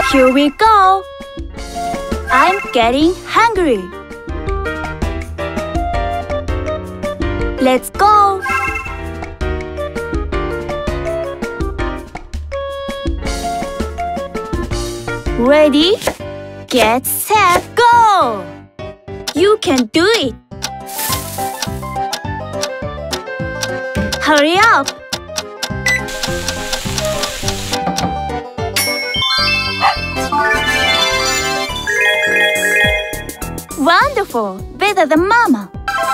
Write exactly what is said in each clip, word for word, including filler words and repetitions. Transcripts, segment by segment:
Here we go! I'm getting hungry. Let's go! Ready, get, set, go! You can do it! Hurry up! Wonderful! Better than Mama!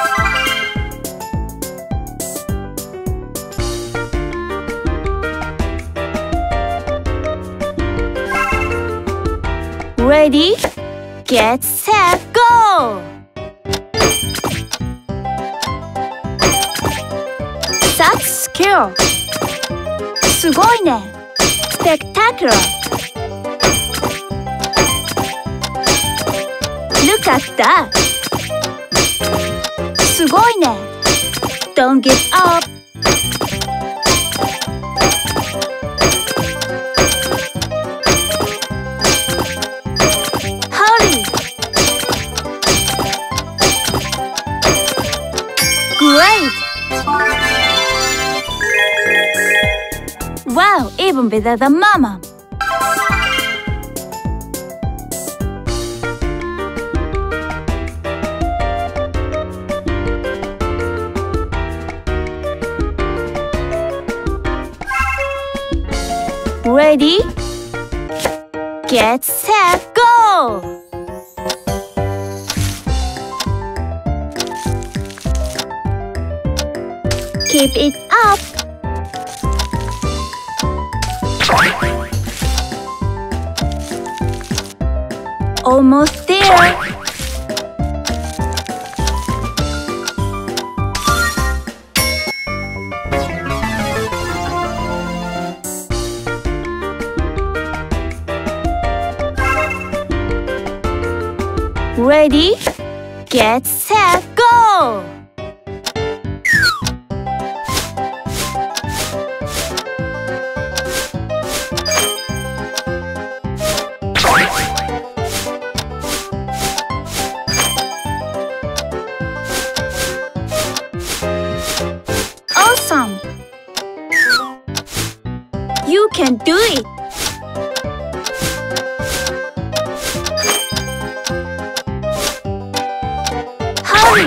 Ready, get, set, go! That's skill! すごいね! Spectacular! Look at that! すごいね! Don't give up! Hurry! Great! Wow, even better than Mama! Ready, get, set, go! Keep it up! Almost there! Ready, get, set, go! Awesome! You can do it! Hurry!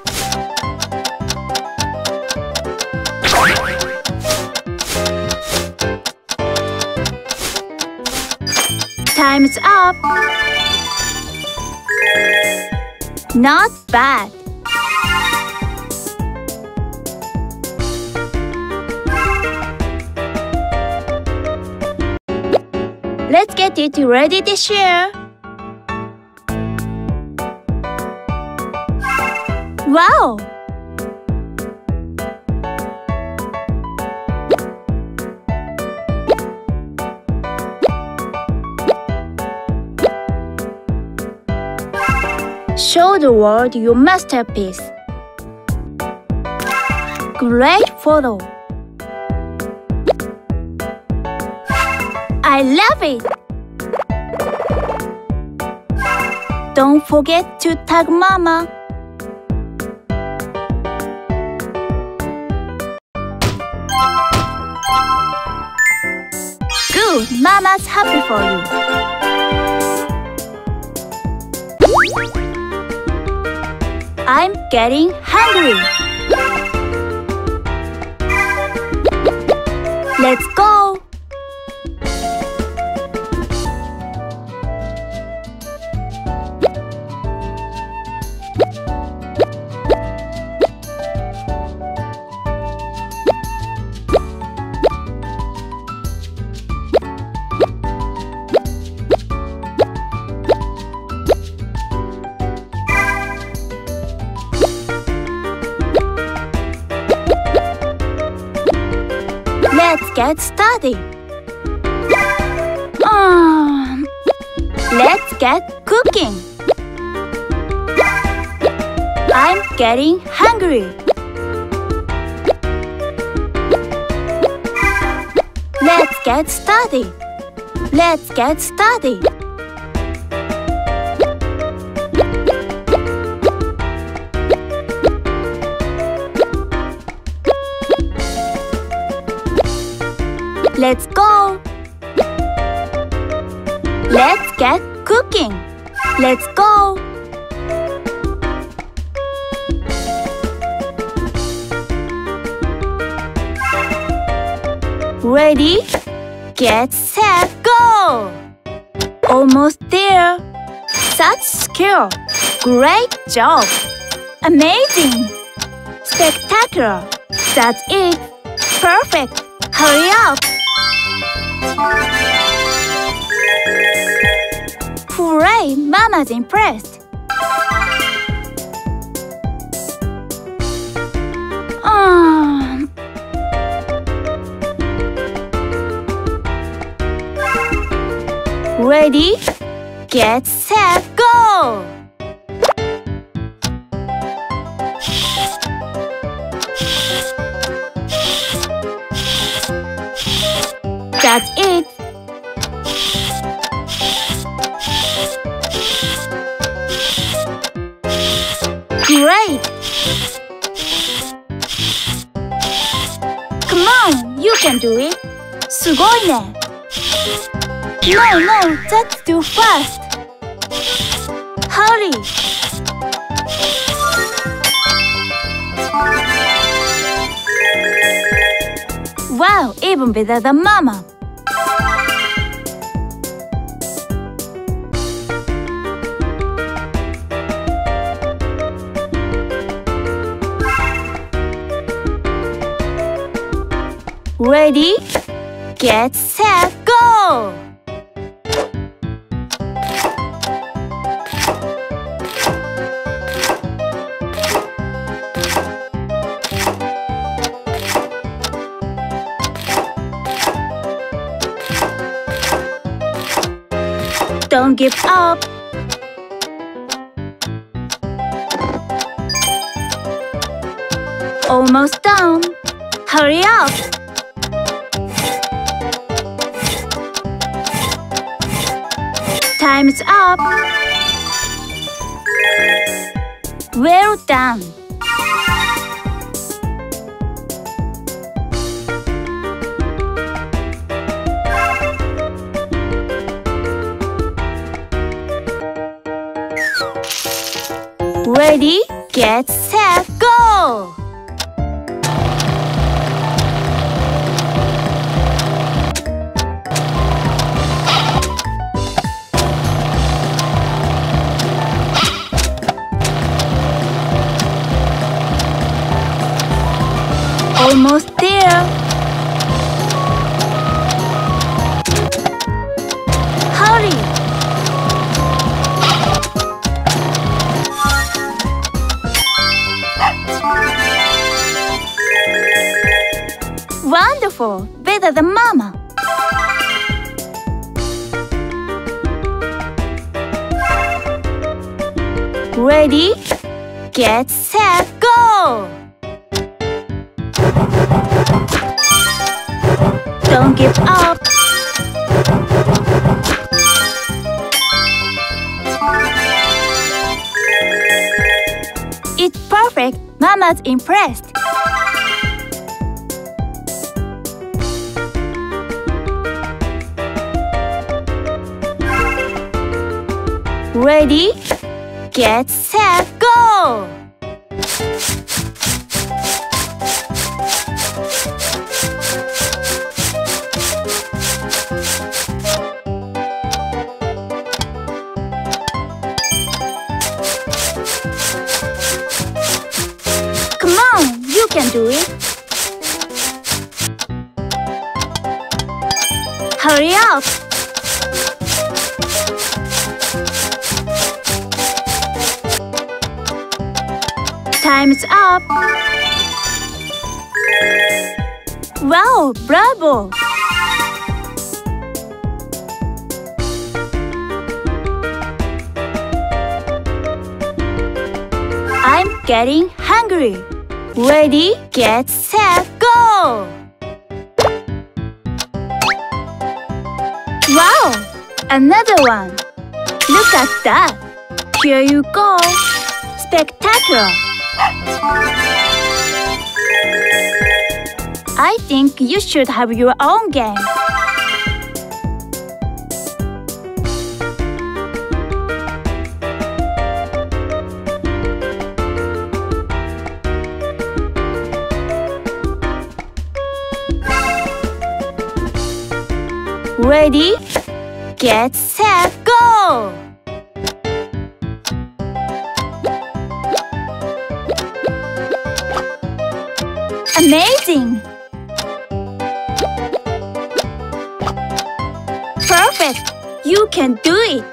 Time's up! Not bad! Let's get it ready to share! Wow! Show the world your masterpiece. Great photo! I love it! Don't forget to tag Mama. Good! Mama's happy for you. I'm getting hungry. Let's go! Let's get started. Um, let's get cooking. I'm getting hungry. Let's get started. Let's get started. Let's go. Let's get cooking. Let's go. Ready, get set, go! Almost there. Such skill. Great job. Amazing. Spectacular. That's it. Perfect. Hurry up. Hooray! Mama's impressed. Um. Ready? Get set, go! That's it. Great! Come on, you can do it. すごいね. No, no, that's too fast. Hurry! Wow, even better than Mama. Ready, get set, go! Don't give up. Almost done. Hurry up. Time's up. Well done. Ready, get set, go! Almost there. Hurry! Wonderful! Better than Mama. Ready? Get set, go! Don't give up. It's perfect. Mama's impressed. Ready? Get set, go! Come on, you can do it. Hurry up. Time's up. Wow, bravo! I'm getting hungry. Ready, get set, go! Wow! Another one! Look at that! Here you go! Spectacular! I think you should have your own game. Ready, get, set, go! Amazing! Perfect! You can do it!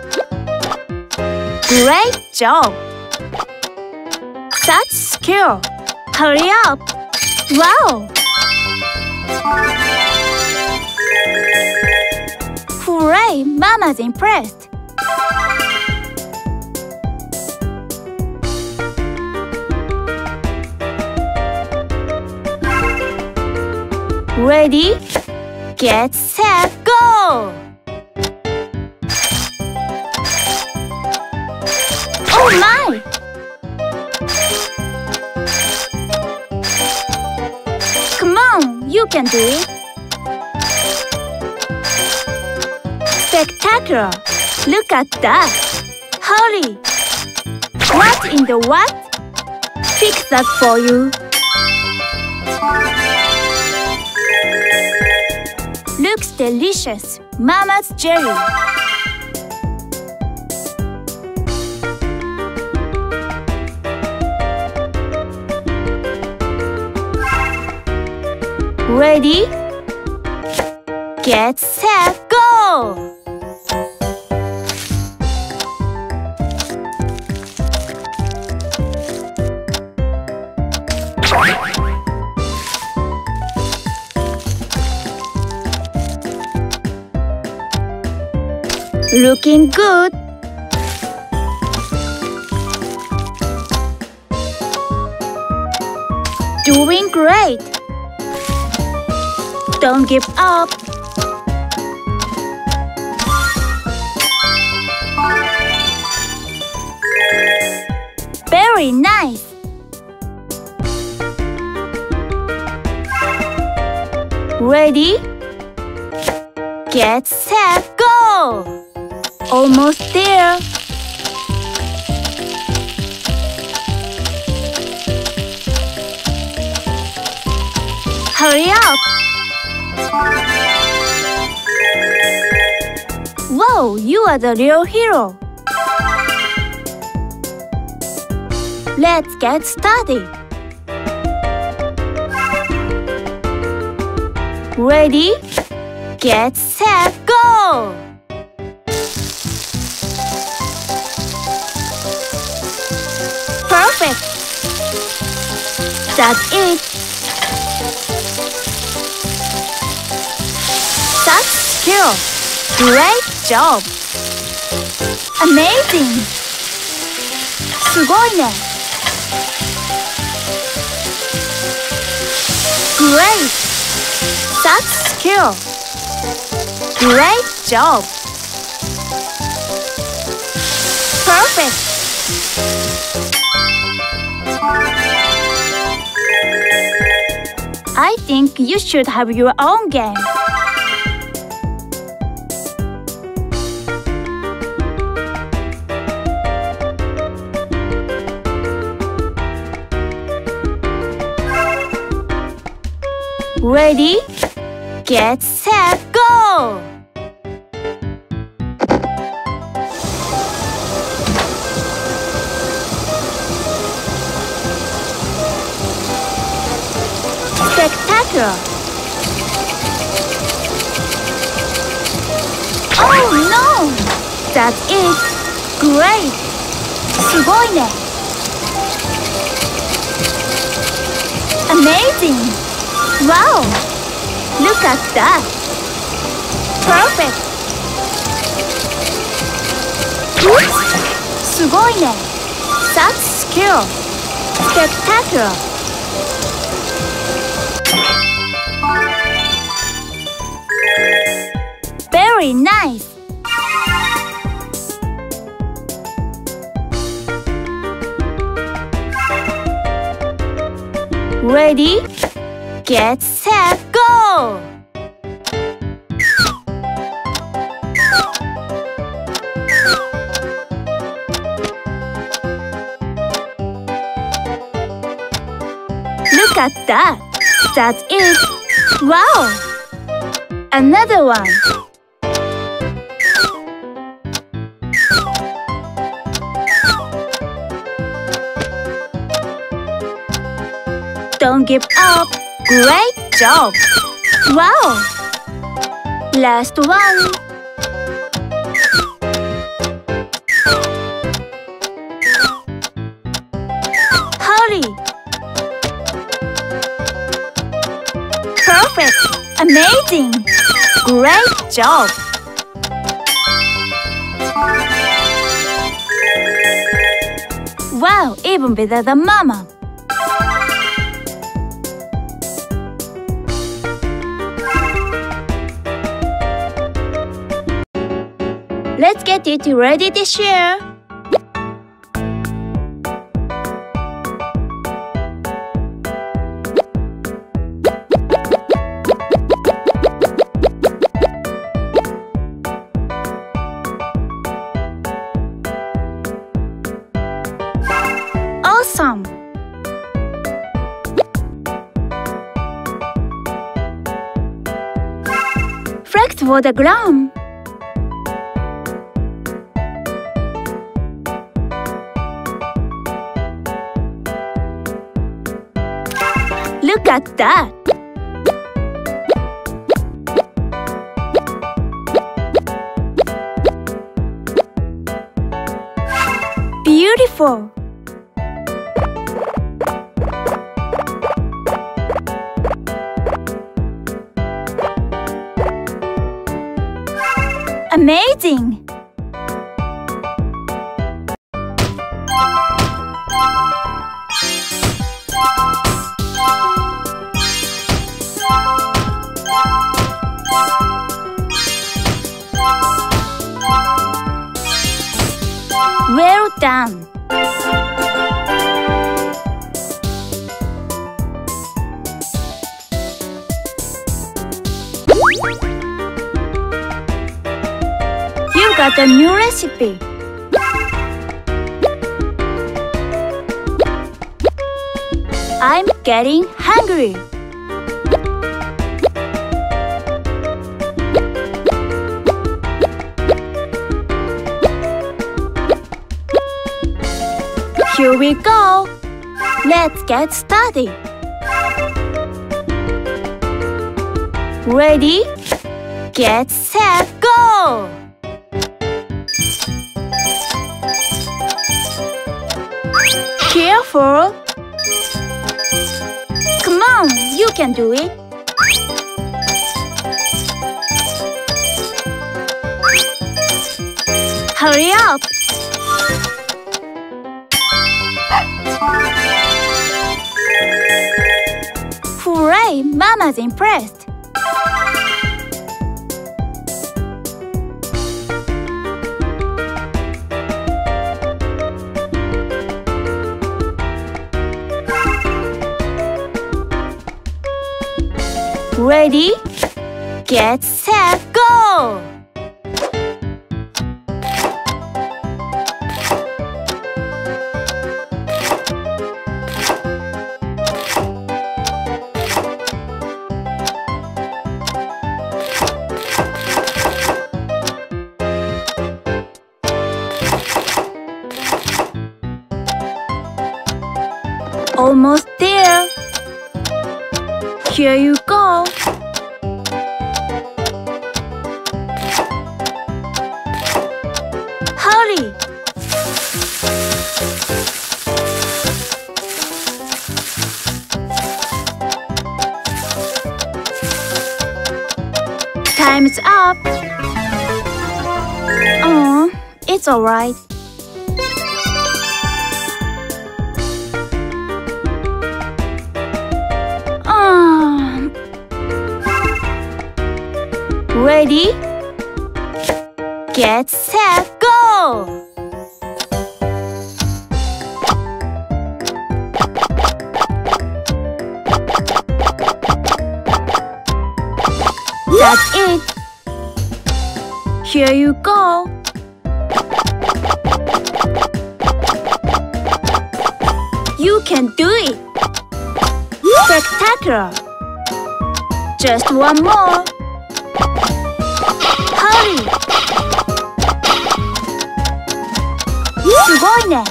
Great job! Such skill! Hurry up! Wow! Hooray! Mama's impressed! Ready, get, set, go! Oh my! Come on, you can do it! Spectacular! Look at that! Hurry! What in the what? Fix that for you! Looks delicious! Mama's jelly! Ready? Get, set, go! Looking good! Doing great! Don't give up! Very nice! Ready? Get, set, go! Almost there! Hurry up! Whoa, you are the real hero! Let's get started! Ready? Get, set, go! Perfect! That's it! Such skill! Great job! Amazing! すごいね! Great! Such skill! Great job! Perfect! I think you should have your own game. Ready, get, set, go! Spectacular! Oh no! That's it! Great! すごいね! Amazing! Wow! Look at that! Perfect! Oops! すごいね! Such skill! Spectacular! Very nice! Ready, get set, go! Look at that! That's it! Wow! Another one! Don't give up! Great job! Wow! Last one! Hurry! Perfect! Amazing! Great job! Wow! Even better than Mama! Let's get it ready to share! Awesome! Flex for the ground! Look at that! Beautiful! Amazing! Well done! You got a new recipe! I'm getting hungry! Here we go! Let's get started! Ready, get set, go! Careful! Come on, you can do it! Hurry up! Hooray! Mama's impressed! Ready, get set, go! Almost there! Here you go! Hurry! Time's up! Oh, it's alright. Oh. Ready? get set, go! That's it! Here you go! You can do it! Spectacular! Just one more! Hurry! 수고이네!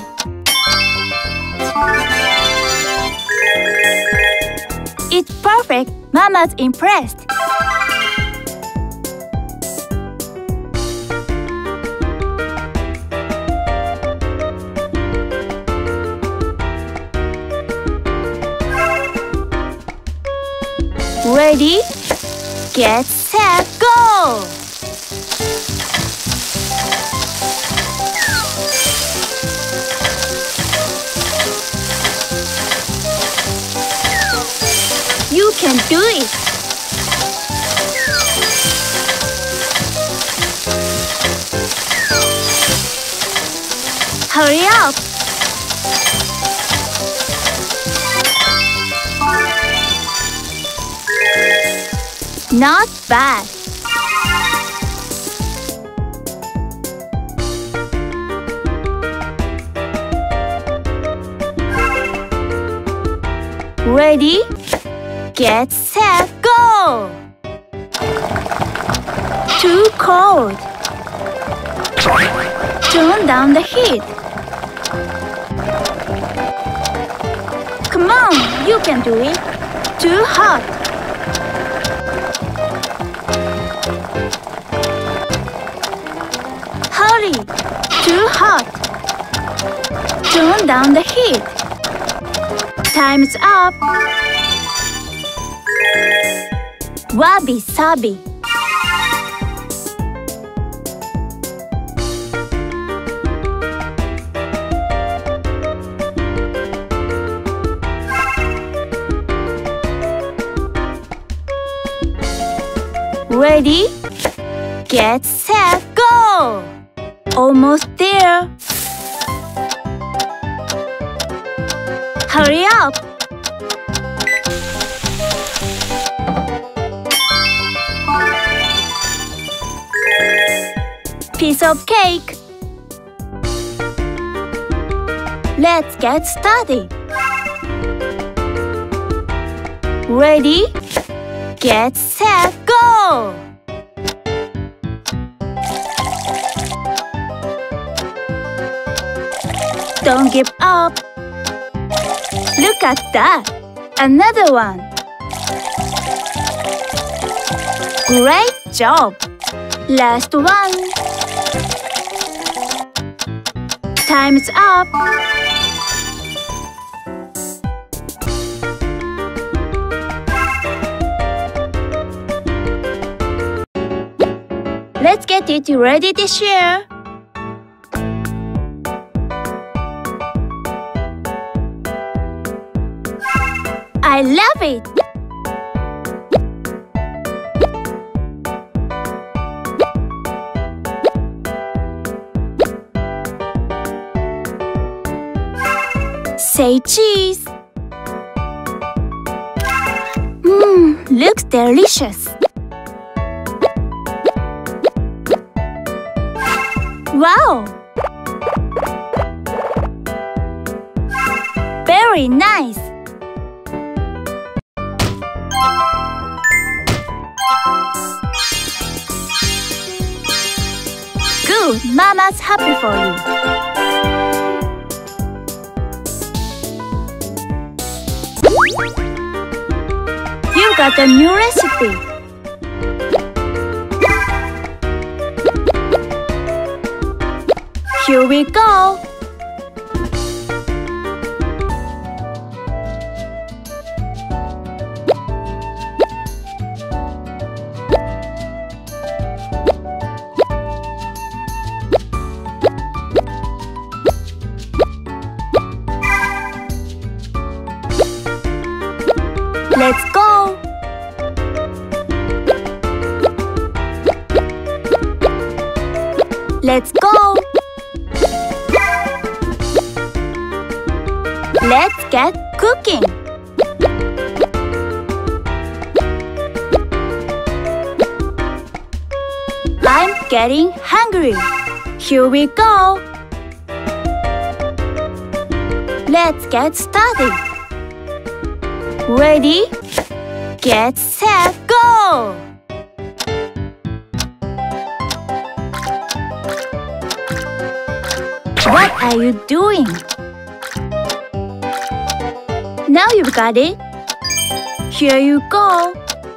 It's perfect! Mama's impressed! Ready, get set, go! You can do it! Hurry up! Not bad. Ready, get set, go! Too cold. Turn down the heat. Come on, you can do it. Too hot. Hurry! Too hot! Turn down the heat! Time's up! Wabi-sabi! Ready? Get set, go! Almost there. Hurry up. Piece of cake. Let's get started. Ready? Get set, go! Don't give up. Look at that. Another one. Great job. Last one. Time's up. Let's get it ready to share. I love it! Say cheese! Mmm, looks delicious! Wow! Very nice! Good! Mama's happy for you! You got a new recipe! Here we go! Let's go! Let's go! Let's get cooking! I'm getting hungry. Here we go! Let's get started. Ready? Get set, go! What are you doing? Now you've got it. Here you go.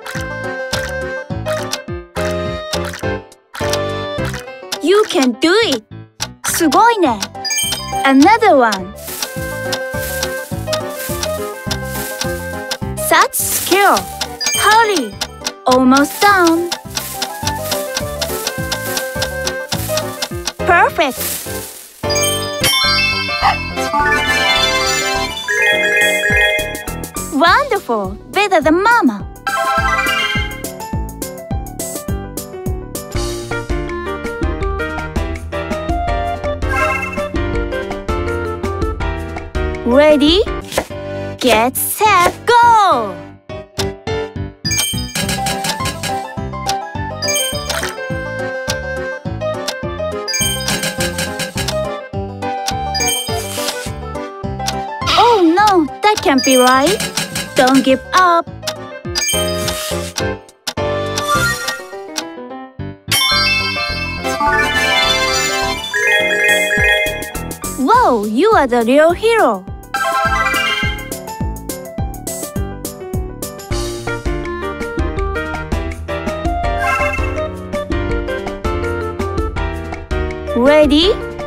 You can do it. 수고이네. Another one. Such skill. Hurry. Almost done. Perfect. Wonderful. Better than Mama. Ready? Get set, go! Oh no, that can't be right. Don't give up. Whoa, you are the real hero. Ready?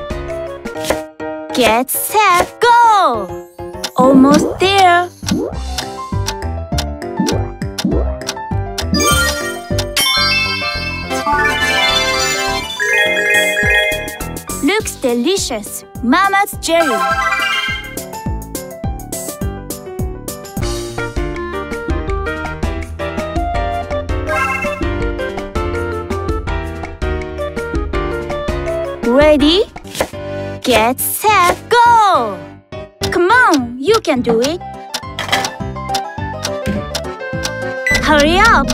Get set, go! Almost there. Looks delicious. Mama's jelly. Ready? Get set, go! Come on, you can do it. Hurry up!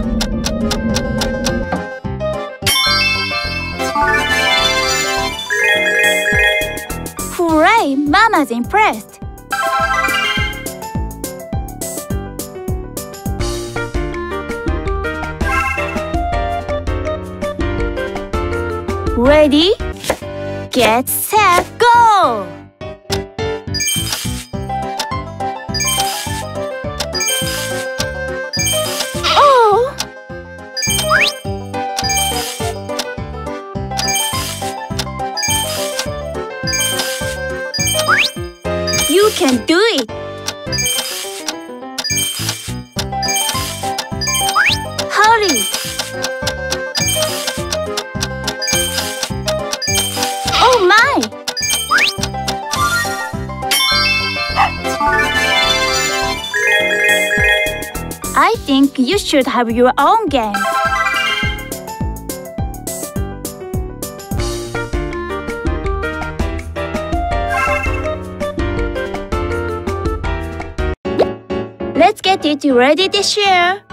Hooray! Mama's impressed. Ready? Get set, go! Oh! You can do it! Hurry! Oh my! I think you should have your own game. Let's get it ready to share.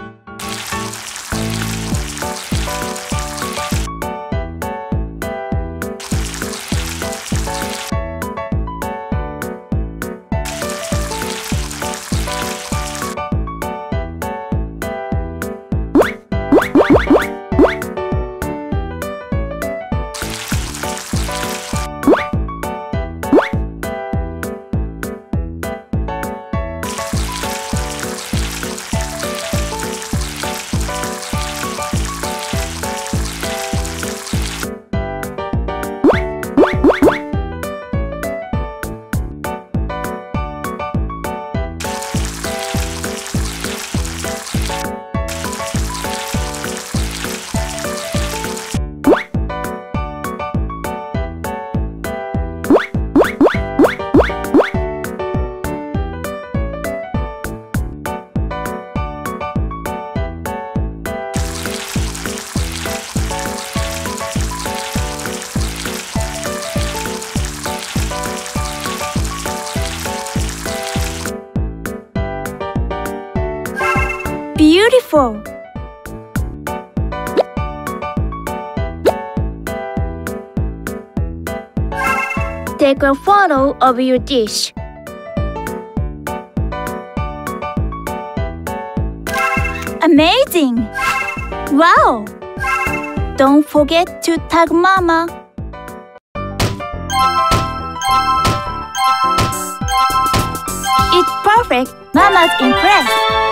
Beautiful! Take a photo of your dish. Amazing! Wow! Don't forget to tag Mama. It's perfect. Mama's impressed.